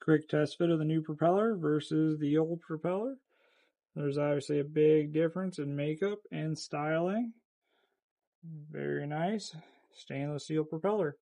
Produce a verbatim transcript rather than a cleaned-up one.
Quick test fit of the new propeller versus the old propeller. There's obviously a big difference in makeup and styling. Very nice stainless steel propeller.